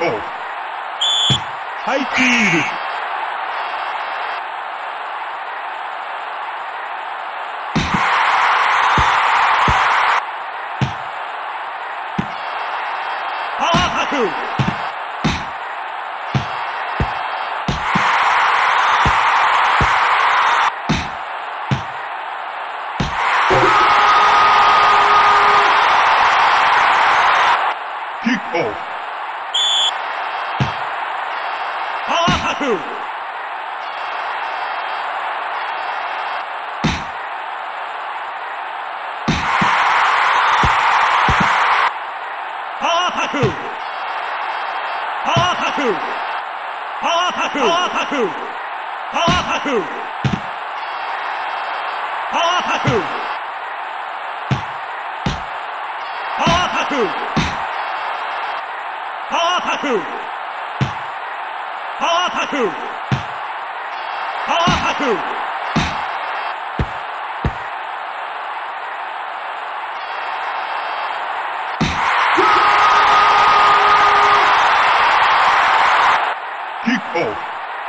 オフ。ハイヒール。 パワーハク。 キックオフ。 パワーハク。パワーハク。パワーハク。パワーハク。パワーハク。パワーハク。パワーハク。パワーハク。パワーハク。パワーハク。パワーハク。 キックオフ。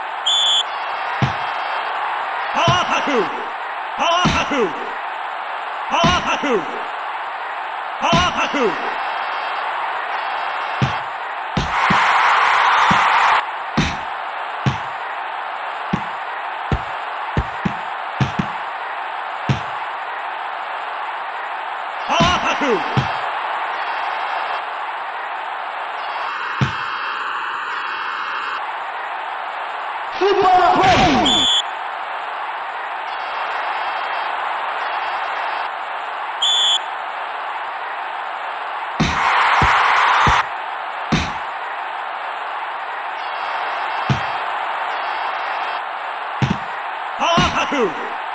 パワーハク。パワーハク。パワーハク。パワーハク。パワーハク。 スーパープレイ。 パワーハク。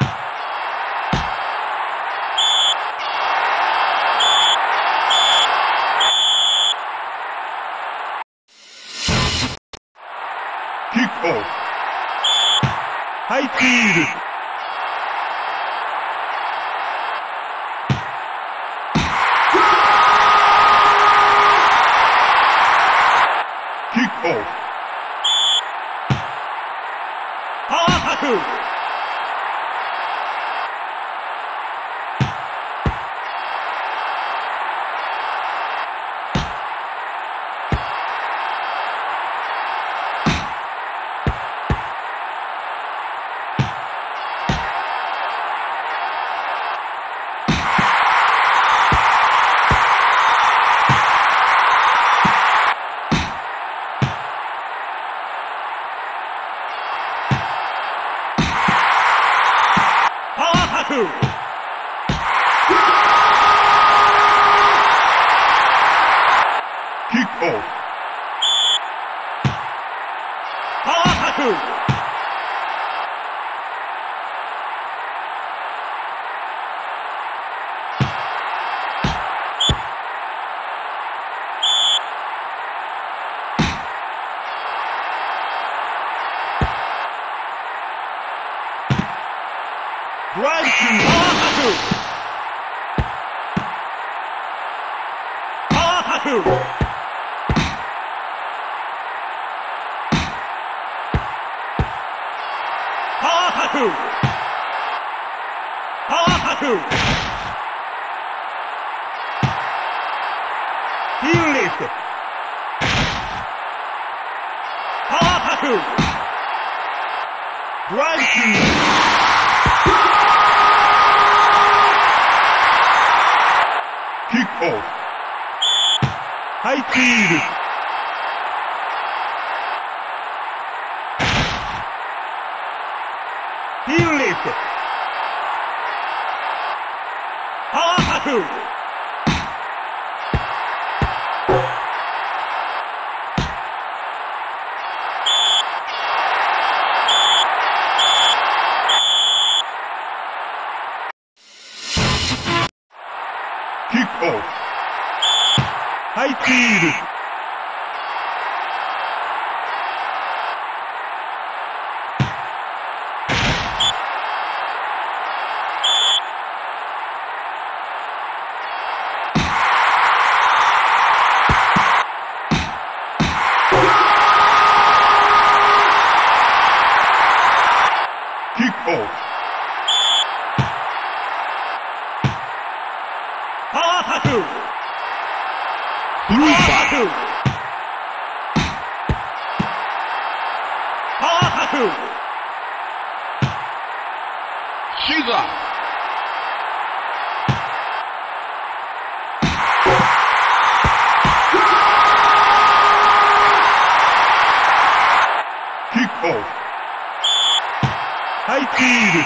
キックオフ。ハイヒール。キックオフ。 パワーハク。パワーハク。 キックオフ。 パワーハク。 ドライブキー。 パワーハク。パワーハク。パワーハク。パワーハク。 ヒールリフト。 パワーハク。 ドライブキー。キックオフ。ハイヒール。ヒールリフト。 パワーハク。 キックオフ。ハイヒール。 off. パワーアタック Through パワーアタッ back. クパワーアタック Shiga. Kick off. High field.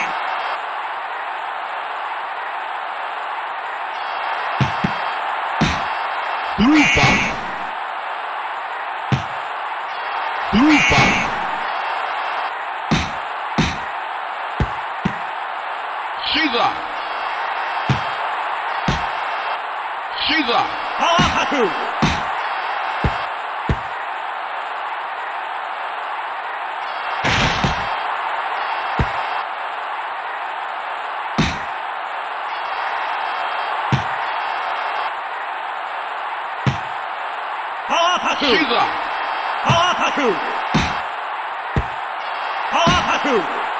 Through back. Through back. Shiga. Shiga. パワーアタック パワーアタック Shiga. パワーアタックパワーアタック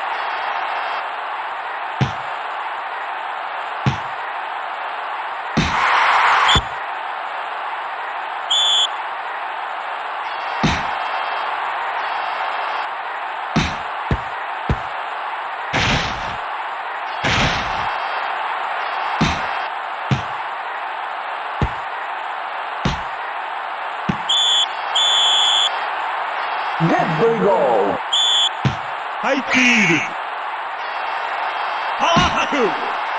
High field. パワーアタック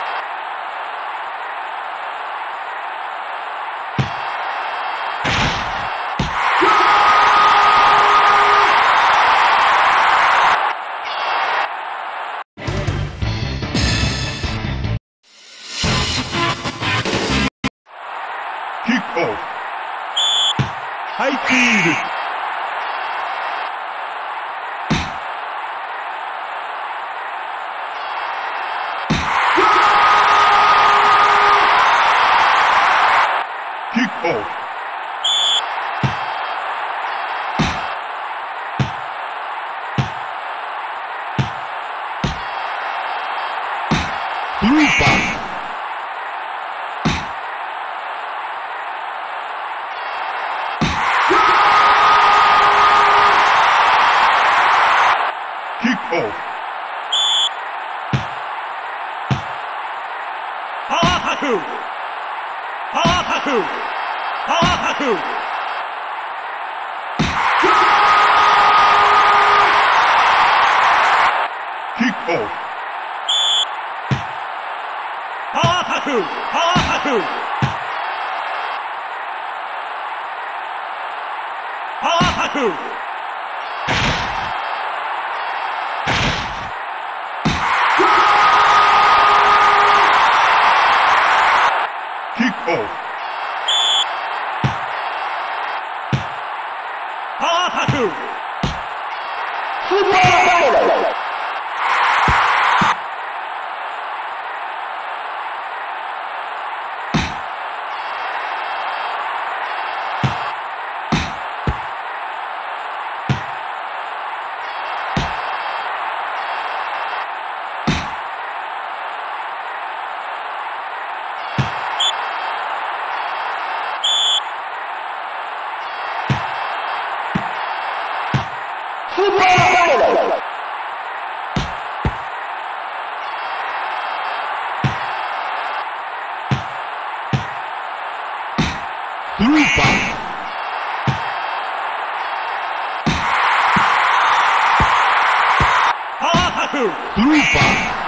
Kick off. High field. Kick off. Through back. Kick off. パワーアタックパワーアタックパワーアタック Kick off. パワーアタックパワーアタックパワーアタック Kick off. パワーアタック Through back. パワーアタック Through back.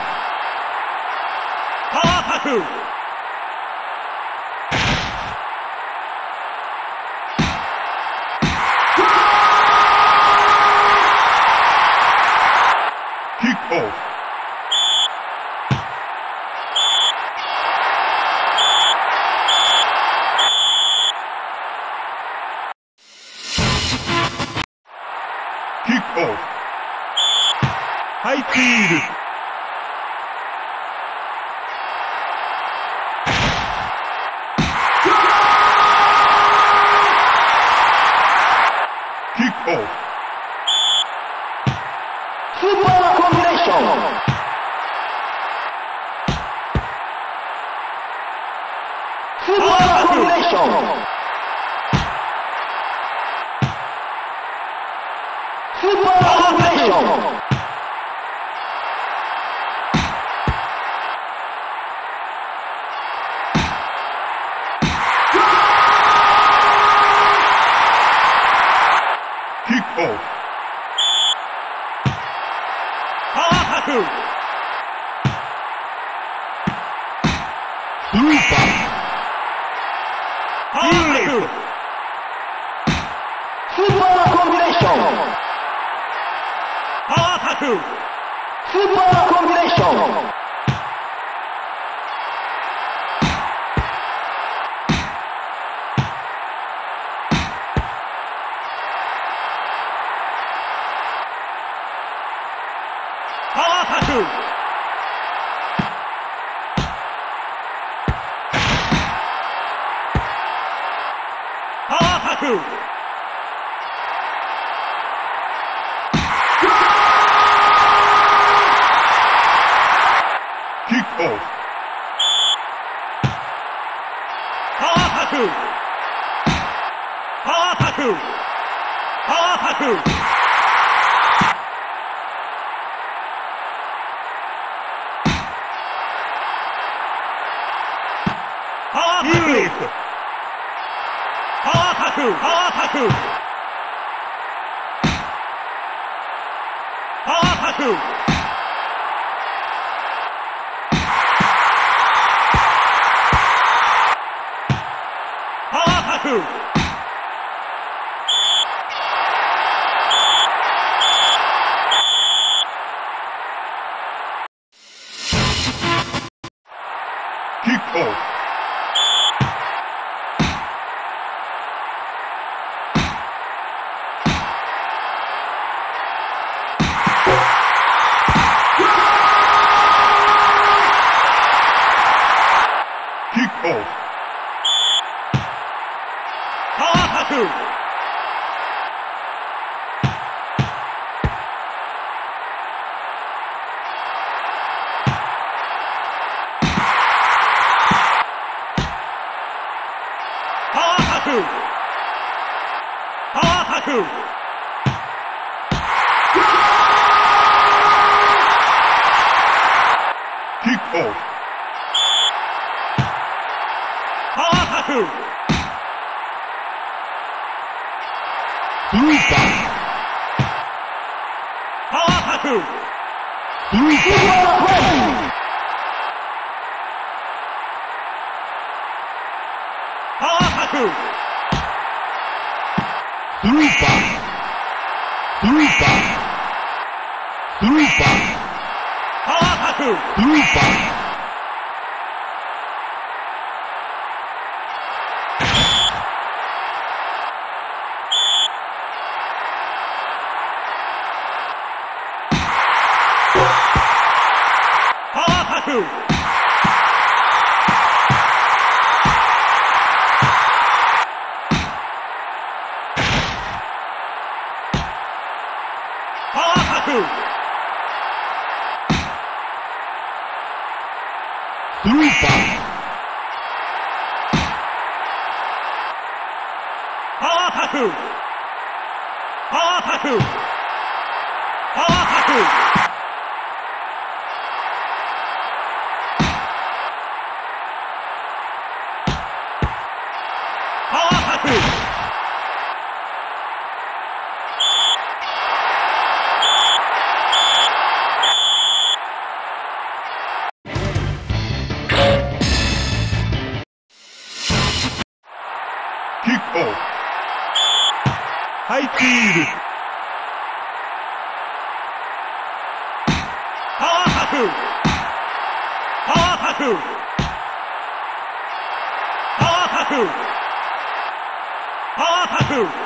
パワーアタック Kick off. Kick off. High field. ン。スーパーコンビネーション。 キックオフ。 パワータトゥー。 スーパー。 パワータトゥー。 スーパーコンビネーション。 パワータトゥー。 スーパーコンビネーション。 パワータトゥー。パワータトゥー。 キックオフ。 パワータトゥー。パワータトゥー。パワータトゥー。パワータトゥー。パワータトゥー。パワータトゥー。パワータトゥー。パワータトゥー。 キックオフ。キックオフ。 パワータトゥー。パワータトゥー。パワータトゥー。 キックオフ。 パワータトゥー。 スーパー。 パワータトゥー。 スースーパーコン。 パワータトゥー。 スーパー。スーパー。スーパー。 パワータトゥー。 スーパー。 パワータトゥー。パワータトゥー。 スーパー。 パワータトゥー。パワータトゥー。パワータトゥー。パワータトゥー。 キックオフ。ハイキール。 パワータトゥー。パワータトゥー。パワータトゥー。パワータトゥー。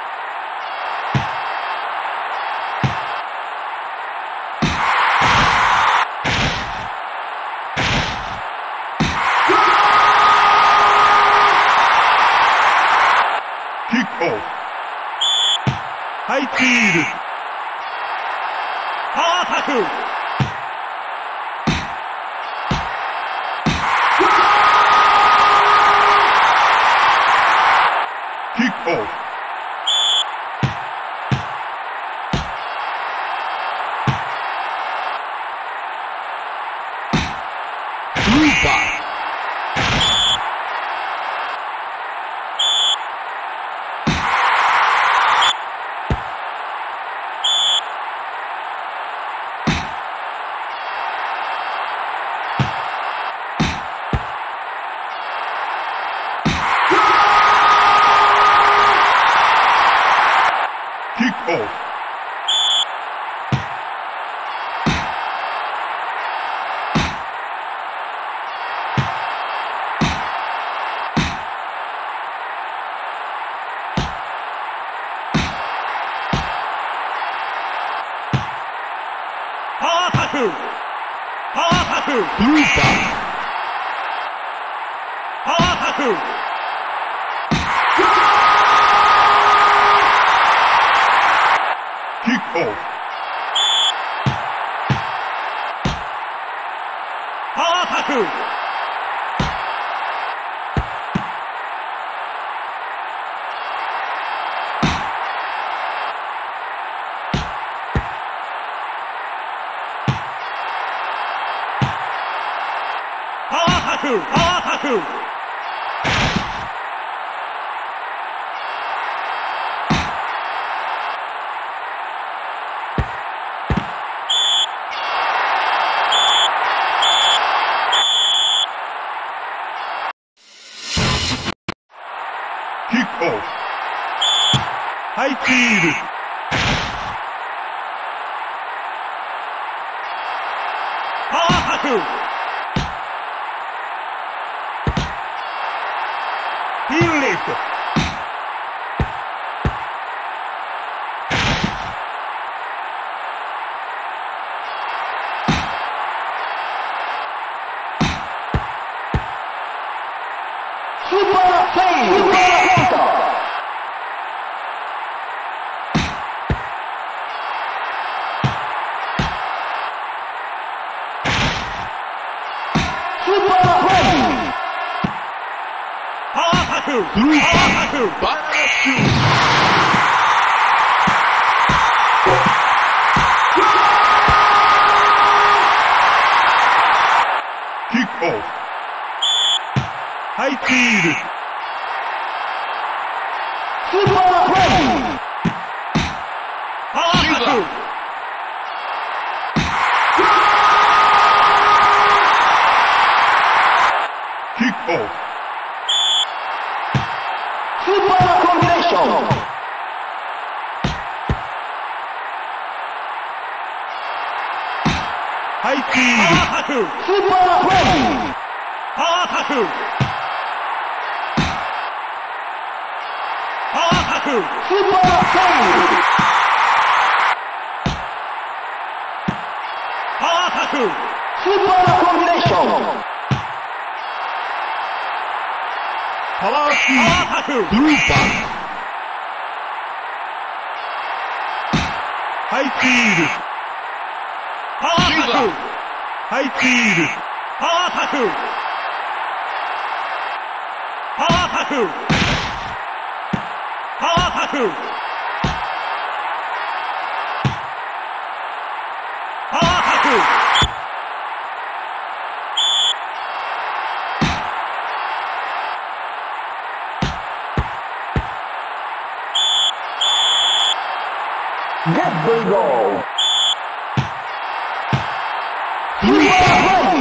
キックオフ。ハイキール。 パワータトゥー。 パワータトゥースーパパワータトゥーーキックオフパワータトゥーパワータトゥーパワータトゥーキックオフハイヒールパワータトゥーヒールリフトスーパーセーブスーパーコントスーパーフライパワータトゥースーパワータトゥーバナナシューキックオフハイヒールスーパーフライパワータトゥーキックオフスーパーコンビネーションハイヒパールワータトゥースーパーフライパワータトゥーパワータトゥースーパーセーブパワータトゥースーパーコンビネーションパワーシュパワーータトゥースーパーハイヒールパワータトゥーハイヒールパワータトゥーパワータトゥーパワータトゥーパワータトゥー Get the goal スーパーフライ